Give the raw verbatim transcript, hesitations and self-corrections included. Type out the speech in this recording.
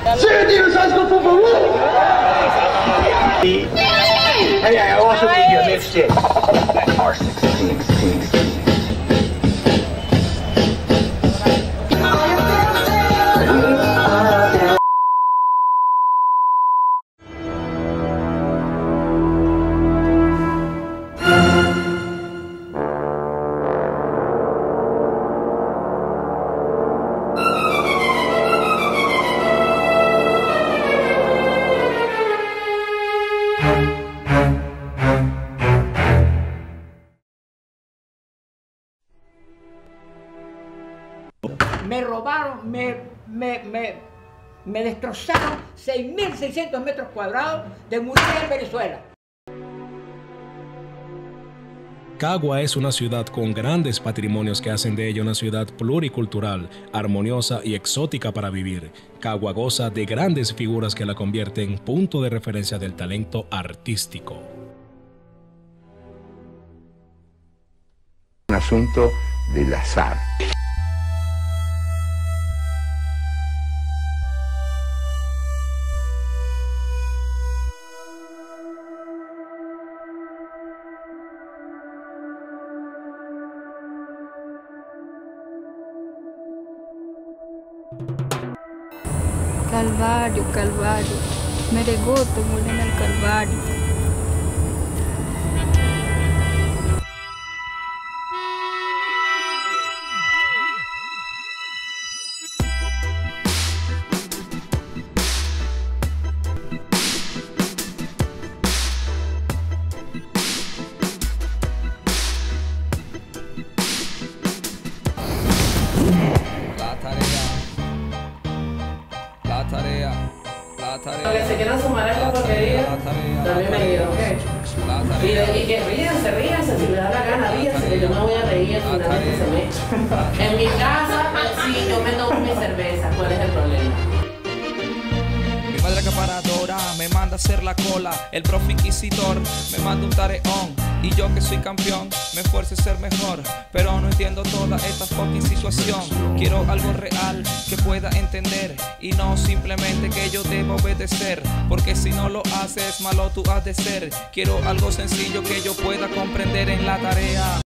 seventy-two size go for Peru. Hey, I also need your lipstick. R sixteen, sixteen. Me robaron, me, me, me, me destrozaron seis mil seiscientos metros cuadrados de Murcia en Venezuela. Cagua es una ciudad con grandes patrimonios que hacen de ella una ciudad pluricultural, armoniosa y exótica para vivir. Cagua goza de grandes figuras que la convierten en punto de referencia del talento artístico. Un asunto del azar. Calvario, Calvario, Meregoto, Molina el Calvario. Tarea, la tarea. Que se quieran sumar a esta porquería, también me digan, ¿ok? Y, y que ríanse, ríanse, si les da la gana, ríanse, que yo me voy a reír al final de este semestre. En mi casa, sí, yo me tomo mi cerveza, ¿cuál es el problema? Mi madre acaparadora me manda a hacer la cola, el profe inquisidor me manda un tareón, y yo que soy campeón me esfuerzo a ser mejor, pero no entiendo toda esta fucking situación. Quiero algo real que pueda entender y no simplemente que yo deba obedecer, porque si no lo haces malo tú has de ser. Quiero algo sencillo que yo pueda comprender en la tarea.